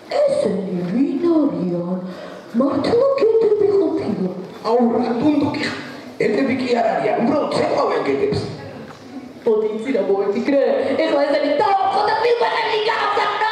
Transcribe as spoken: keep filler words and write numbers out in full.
ესენი ვინ არიან? მართლა გედები ყოფილა? აუ რა ტუნდუკი ხარ? ედები კი არ არიან, უბრალოდ ცეკვავენ გედებს. მოდი იცი რა მოვიფიქრე? ეხლა ესენი დავაწყო და მივყენები გავსახნო.